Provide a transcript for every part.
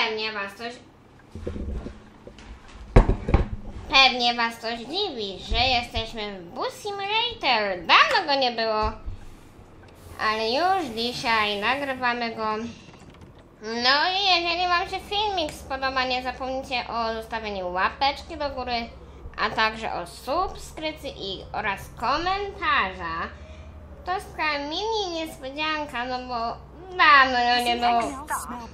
Pewnie was coś dziwi, że jesteśmy w Bus Simulator. Dawno go nie było. Ale już dzisiaj nagrywamy go. No i jeżeli wam się filmik spodoba, nie zapomnijcie o zostawieniu łapeczki do góry, a także o subskrypcji oraz komentarza. To jest taka mini niespodzianka, no bo dawno nie było.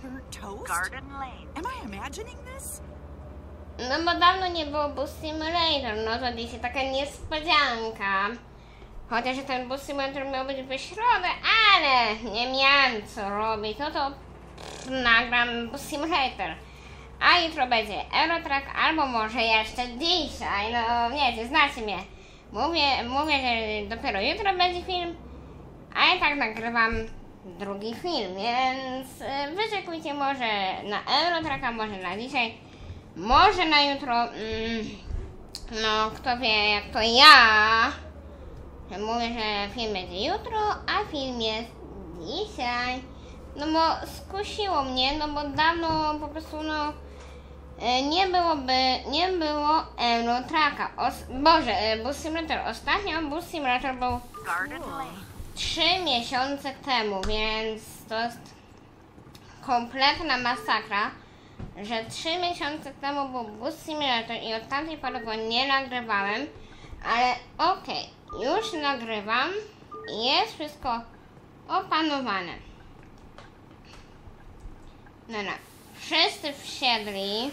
No bo dawno nie było Bus Simulator, no to dzisiaj taka niespodzianka. Chociaż ten Bus Simulator miał być w środę, ale nie miałem co robić, no to nagram Bus Simulator. A jutro będzie Eurotrack, albo może jeszcze dzisiaj, no wiecie, znacie mnie. Mówię, że dopiero jutro będzie film, a ja tak nagrywam drugi film, więc wyczekujcie może na Eurotracka, może na dzisiaj, może na jutro, no kto wie jak to ja. Mówię, że film będzie jutro, a film jest dzisiaj. No bo skusiło mnie, no bo dawno po prostu no nie było Eurotracka. Bus Simulator. Ostatnio Bus Simulator był 3 miesiące temu, więc to jest kompletna masakra, że 3 miesiące temu był Bus Simulator i od tamtej pory go nie nagrywałem, ale okej, już nagrywam i jest wszystko opanowane. No, wszyscy wsiedli.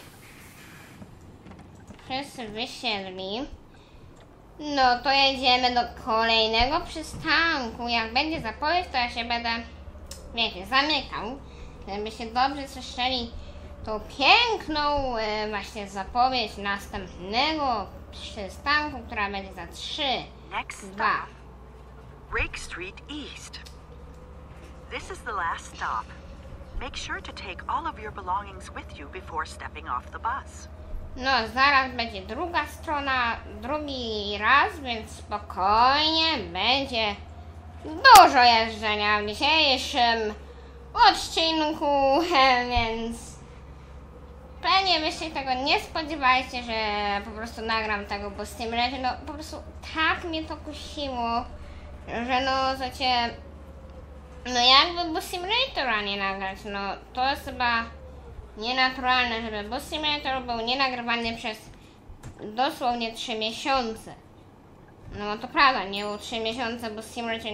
Wszyscy wysiedli. No to jedziemy do kolejnego przystanku. Jak będzie zapowiedź, to ja się będę, wiecie, zamykał, żebyście dobrze słyszeli tą piękną właśnie zapowiedź następnego przystanku, która będzie za 3, 2. Rake Street East. This is the last stop. Make sure to take all of your belongings with you before stepping off the bus. No, zaraz będzie druga strona, drugi raz, więc spokojnie będzie dużo jeżdżenia w dzisiejszym odcinku, więc pewnie wy się tego nie spodziewajcie, że po prostu nagram tego Bus Simulator. No po prostu tak mnie to kusiło, że no zacie, no jakby Bus Simulatora nie nagrać, no to jest chyba nienaturalne, żeby Bus Simulator był nienagrywany przez dosłownie 3 miesiące. No to prawda, nie był 3 miesiące Bus Simulator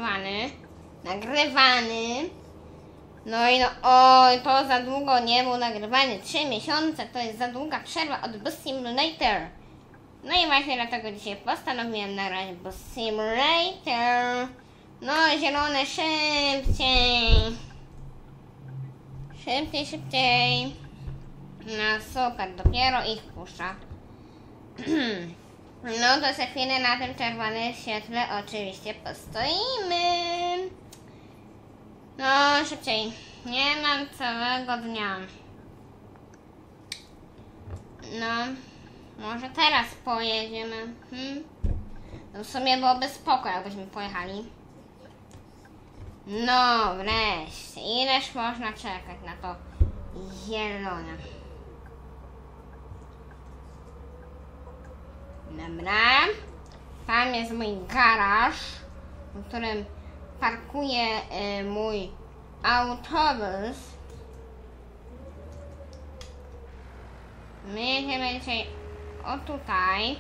nagrywany. No i no, oj, to za długo nie był nagrywany. 3 miesiące to jest za długa przerwa od Bus Simulator. No i właśnie dlatego dzisiaj postanowiłem nagrać Bus Simulator. No, zielone, szybciej. Szybciej. No super, dopiero ich puszcza. No to za chwilę na tym czerwonym świetle oczywiście postoimy. No szybciej, nie mam całego dnia. No, może teraz pojedziemy. No w sumie byłoby spoko, jakbyśmy pojechali. No wreszcie, ileż można czekać na to zielone. Dobra, tam jest mój garaż, w którym parkuje mój autobus. My jedziemy dzisiaj o tutaj.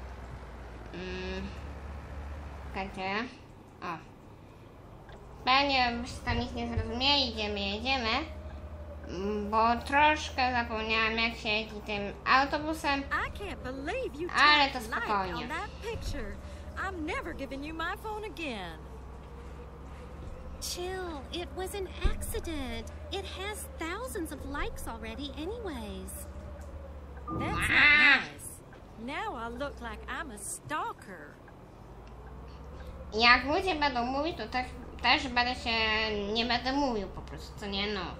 Czekajcie. O. Pewnie byście tam nic nie zrozumieli, jedziemy. Bo troszkę zapomniałam, jak się jeździ tym autobusem, ale to spokojnie. Chill, it was an accident. It has thousands of likes already anyways. That's not nice. Now I look like I'm a stalker. Jak ludzie będą mówić, to też nie będę mówił po prostu, co nie, no.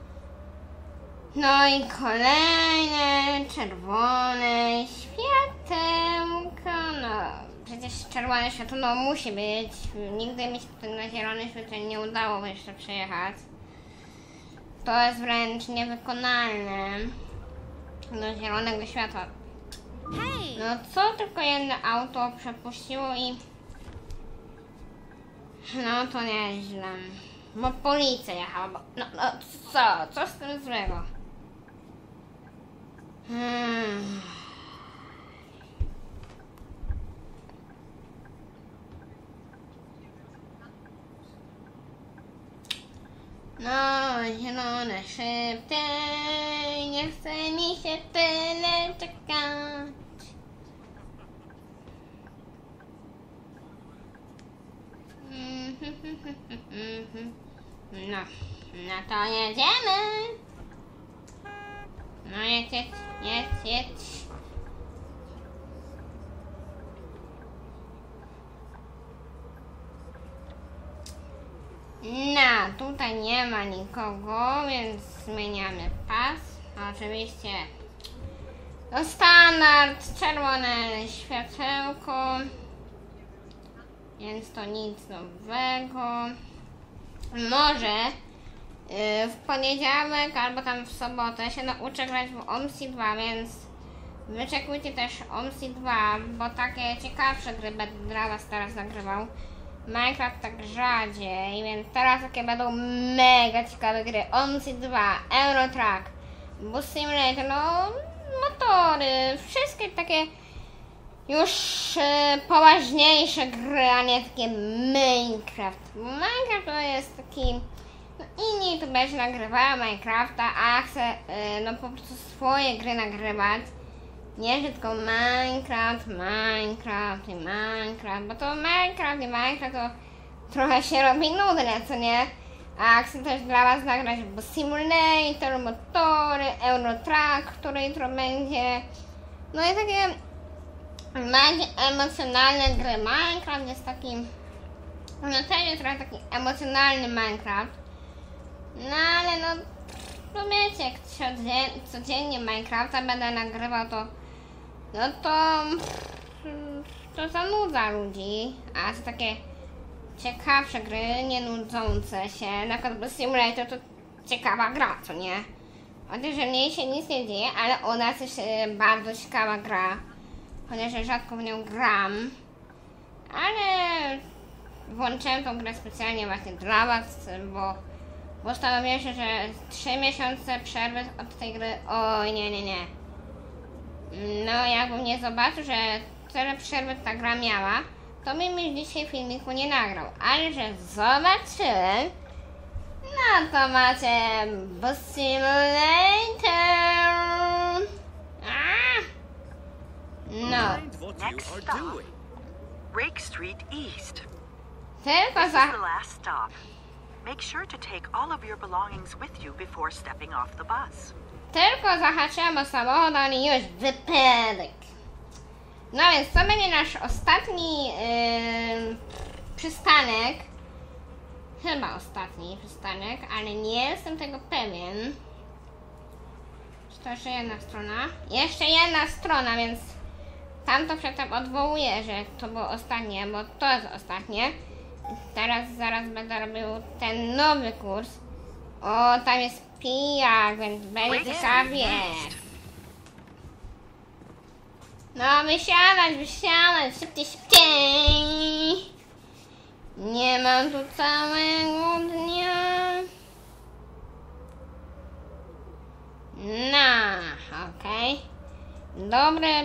No i kolejne czerwone światełko, no. Przecież czerwone światło, no musi być. Nigdy mi się na zielone światło nie udało jeszcze przejechać. To jest wręcz niewykonalne do zielonego światła. Hey! No co tylko jedno auto przepuściło i... No to nieźle. Bo policja jechała, bo... No co? Co z tym złego? No, zielone szybciej, nie chce mi się tyle czekać. No to jedziemy. No jedź. No, tutaj nie ma nikogo, więc zmieniamy pas. Oczywiście to standard, czerwone światełko, więc to nic nowego. Może w poniedziałek albo tam w sobotę się nauczę grać w OMSI 2, więc wyczekujcie też OMSI 2, bo takie ciekawsze gry będę dla was teraz nagrywał. Minecraft tak rzadziej, więc teraz takie będą mega ciekawe gry. OMSI 2, Eurotrack, Bus Simulator, no motory, wszystkie takie już poważniejsze gry, a nie takie Minecraft. Minecraft to jest taki... No inni youtuberzy nagrywają Minecrafta, a chcę no po prostu swoje gry nagrywać. Nie, że tylko Minecraft, bo to Minecraft to trochę się robi nudne, co nie? A chcę też dla was nagrać Bus Simulator, motory, Eurotrack, który jutro będzie. No i takie bardziej emocjonalne gry. Minecraft jest taki, no też jest trochę taki emocjonalny Minecraft. No ale no wiecie, jak codziennie Minecrafta będę nagrywał, to zanudza ludzi, a to takie ciekawsze gry, nie nudzące się, na przykład Bus Simulator to ciekawa gra, co nie? Chociaż w niej się nic nie dzieje, ale u nas jest bardzo ciekawa gra, chociaż rzadko w nią gram, ale włączyłem tą grę specjalnie właśnie dla was, bo postanowiłem się, że 3 miesiące przerwy od tej gry, oj nie. No jakbym nie zobaczył, że tyle przerwy ta gra miała, to bym już dzisiaj filmiku nie nagrał, ale że zobaczyłem, no to macie Bus Simulator. No, Next stop, Rake Street East. tylko This is za... the last stop. Make sure to take all of your belongings with you before stepping off the bus. Tylko zahaczyłem o samochód, i już wypadek. No więc to będzie nasz ostatni przystanek. Chyba ostatni przystanek, ale nie jestem tego pewien. Czy to jeszcze jedna strona? Jeszcze jedna strona, więc tamto przedtem odwołuję, że to było ostatnie, bo to jest ostatnie. Teraz zaraz będę robił ten nowy kurs. O, tam jest pijak, więc będzie ciekawie. No, wysiadać, szybciej. Nie mam tu całego dnia. No, okej. Dobry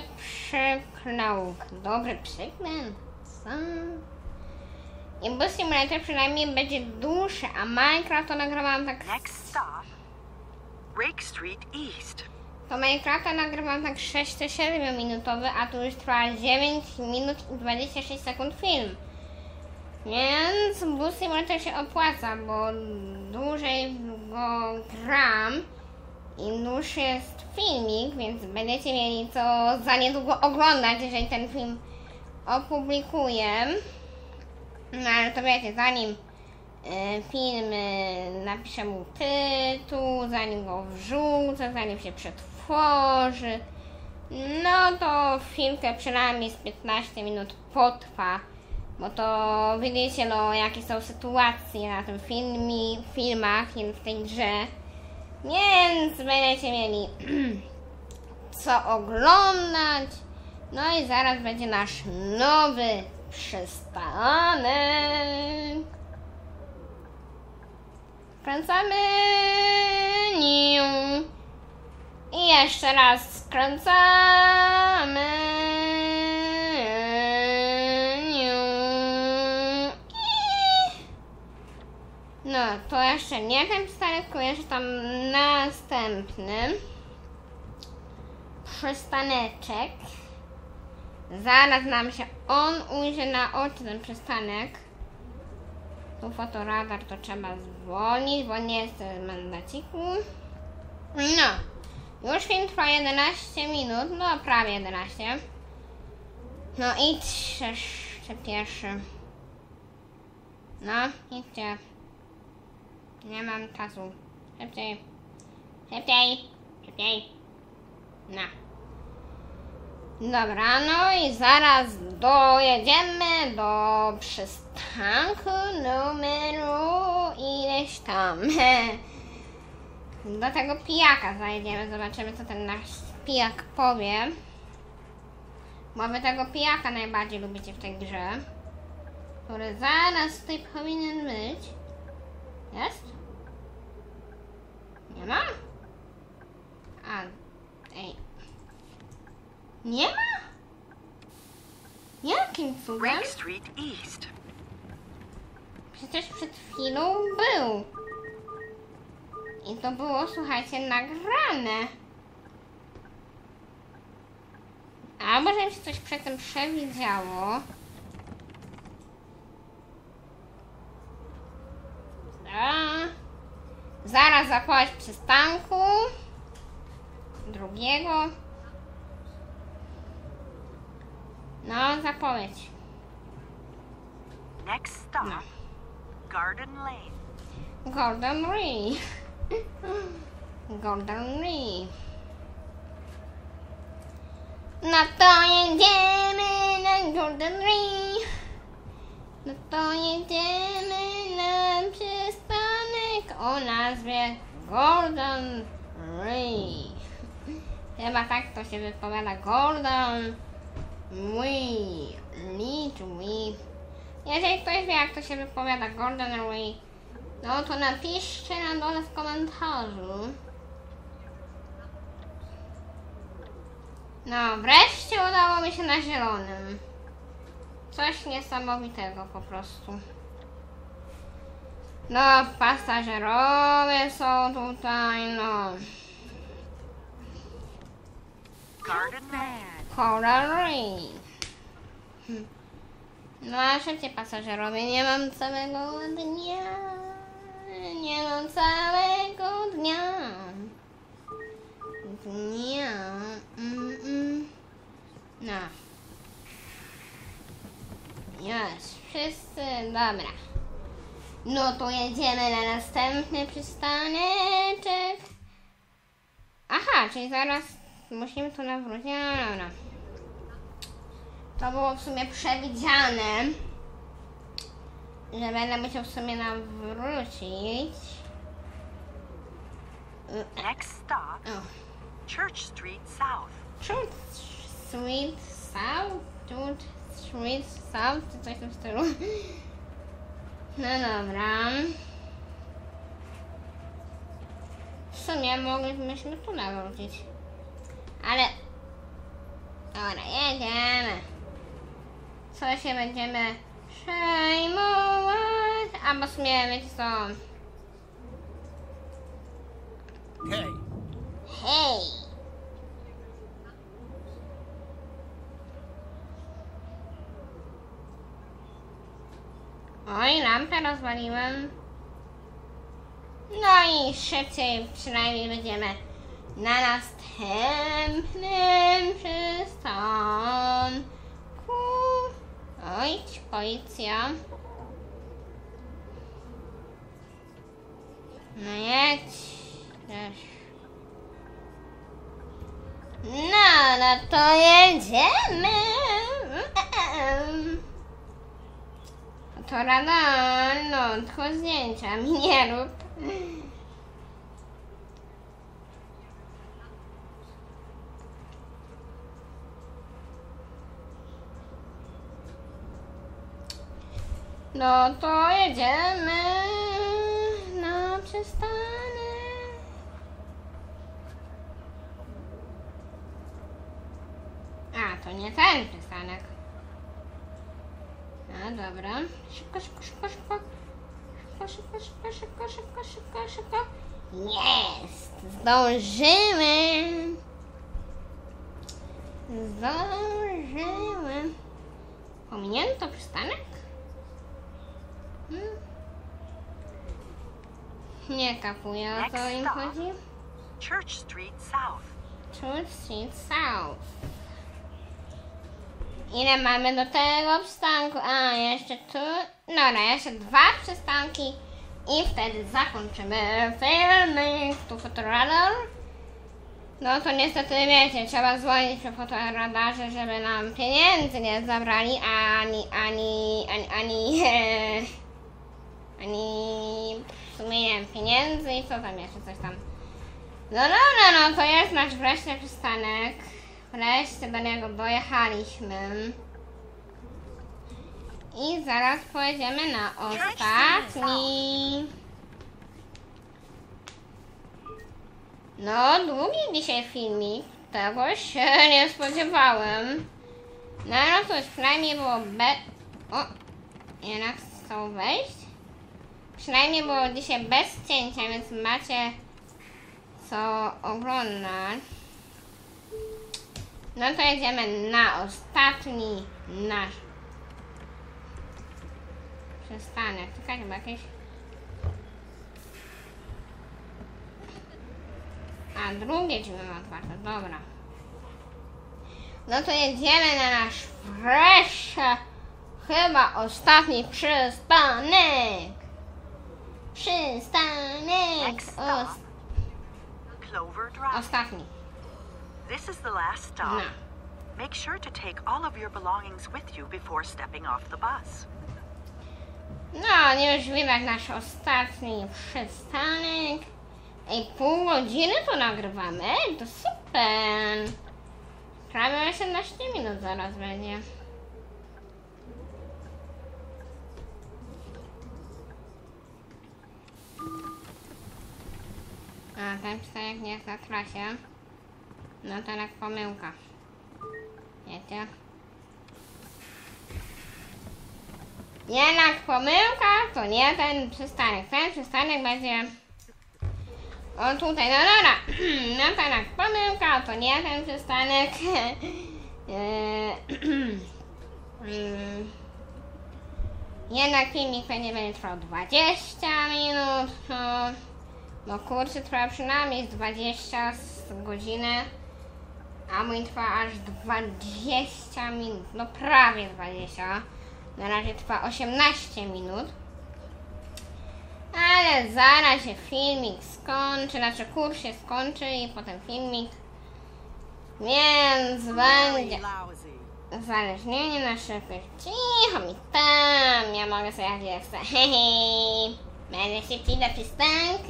przykręt. Co? I Bus Simulator przynajmniej będzie dłuższy, a Minecraft to nagrywam tak... Next stop, Rake Street East. To Minecrafta nagrywam tak 6-7 minutowy, a tu już trwa 9 minut i 26 sekund film. Więc Bus Simulator się opłaca, bo dłużej go gram i dłuższy jest filmik, więc będziecie mieli co za niedługo oglądać, jeżeli ten film opublikuję. No ale to wiecie, zanim film napiszę mu tytuł, zanim go wrzucę, zanim się przetworzy, no to chwilkę, przynajmniej z 15 minut potrwa, bo to widzicie, no jakie są sytuacje na tym filmach i w tej grze, Więc będziecie mieli co oglądać. No i zaraz będzie nasz nowy przystanek. Skręcamy. I jeszcze raz skręcamy. No, to jeszcze nie ten przystanek, tylko jeszcze tam następny przystaneczek. Zaraz nam się on ujrzy na oczy, ten przystanek. Tu fotoradar to trzeba zwolnić, bo nie jest w mandaciku. No, już film trwa 11 minut, no prawie 11. No idź jeszcze pierwszy. No, idźcie. Nie mam czasu. Szybciej. Szybciej. Szybciej. No. Dobra, no i zaraz dojedziemy do przystanku numeru ileś tam. Do tego pijaka zajedziemy, zobaczymy co ten nasz pijak powie. Bo wy tego pijaka najbardziej lubicie w tej grze. Który zaraz tutaj powinien być. Jest? Nie ma? A, ej. Nie ma? Jakim cudem? Rake Street East. Przecież przed chwilą był. I to było, słuchajcie, nagrane. A może mi się coś przedtem przewidziało? Zaraz zapowiedź przystanku drugiego. No, zapowiedź. Next stop, No. Garden Lane. Golden Ray. Golden Ray. No to jedziemy na Golden Ray. No to jedziemy na przystanek o nazwie Golden Ray. Chyba tak to się wypowiada. Golden Ray. Jeżeli ktoś wie, jak to się wypowiada Golden Ray, no to napiszcie na dole w komentarzu. No, wreszcie udało mi się na zielonym. Coś niesamowitego po prostu. No, pasażerowie są tutaj, no. Garden Lane. Coral Ray. No, a szybciej pasażerowie, nie mam całego dnia. Nie mam całego dnia. No. Już, wszyscy, dobra. No to jedziemy na następny przystaneczek. Aha, czyli zaraz musimy tu nawrócić. No, dobra. To było w sumie przewidziane, że będę musiał w sumie nawrócić. Next stop, Church Street South. Church Street South? Church Street South? Czy coś w tym stylu? No dobra. W sumie moglibyśmy tu nawrócić. Ale... Dobra, jedziemy. Co się będziemy przejmować? Albo w sumie, wiecie co? Hej, Hej! Oj, lampę rozwaliłem. No i szybciej przynajmniej będziemy na następnym przystanku. Oj, policja. No jedź. No to jedziemy. To radar, no tylko zdjęcia mi nie rób. No to jedziemy na przystanek. A, to nie ten przystanek. No dobra. Szybko, szybko, szybko, szybko. Szybko, szybko, szybko, szybko, szybko, szybko, szybko. Jest! Zdążymy! Zdążymy. Pominięto przystanek? Nie kapuję, o co im chodzi. Church Street South. Church Street South. Ile mamy do tego przystanku? A, jeszcze tu. Dobra, jeszcze 2 przystanki i wtedy zakończymy filmik. Tu fotoradar. No to niestety wiecie, trzeba dzwonić przy fotoradarze, żeby nam pieniędzy nie zabrali, ani w sumie nie wiem, pieniędzy i co tam jeszcze, coś tam. No dobra, no to jest nasz wreszcie przystanek. Wreszcie do niego dojechaliśmy. I zaraz pojedziemy na ostatni. No, długi dzisiaj filmik. Tego się nie spodziewałem. No, no cóż, przynajmniej było O! Jednak chcą wejść. Przynajmniej było dzisiaj bez cięcia, więc macie co oglądać. No to jedziemy na ostatni nasz przystanek. Czekaj, chyba jakieś... A, drugie drzwi mam otwarte, dobra. No to jedziemy na nasz wreszcie chyba ostatni przystanek. Przystanek. Clover Drive. Ostatni. This is the last stop. No. Make sure to take all of your belongings with you before stepping off the bus. No, już widać nasz ostatni przystanek. Ej, pół godziny to nagrywamy. Ej, to super. Prawie 18 minut zaraz będzie. A, ten przystanek nie jest na trasie. No to jednak pomyłka. Wiecie? Jednak pomyłka to nie ten przystanek. Ten przystanek będzie... O tutaj, no dobra. No to jednak pomyłka, to nie ten przystanek. Jednak filmik będzie trwał 20 minut. No, bo kurczę trwa przynajmniej 20 godziny. A mój trwa aż 20 minut. No prawie 20. Na razie trwa 18 minut. Ale zaraz się filmik skończy, znaczy kurs się skończy i potem filmik. Więc będzie uzależnienie na szybkość. Cicho mi tam, ja mogę sobie jak chcę. Hehe. Będę szybciej do przystanku.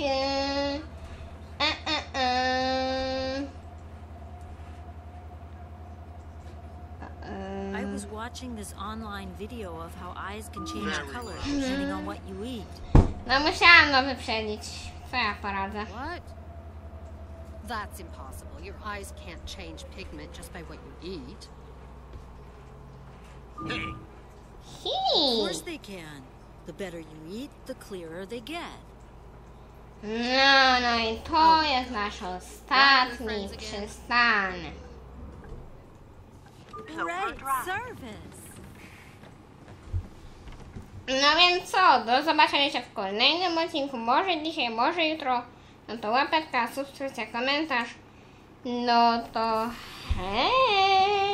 I was watching this online video of how eyes can change color depending on what you eat. No musiałam no wyprzedzić. Co ja poradzę? What? That's impossible. Your eyes can't change pigment just by what you eat. Hey, Of course they can. The better you eat, the clearer they get. No, no i to jest nasz ostatni przystanek. Great service. No więc co, do zobaczenia się w kolejnym odcinku, może dzisiaj, może jutro. No to łapeczka, subskrypcja, komentarz. No to hej!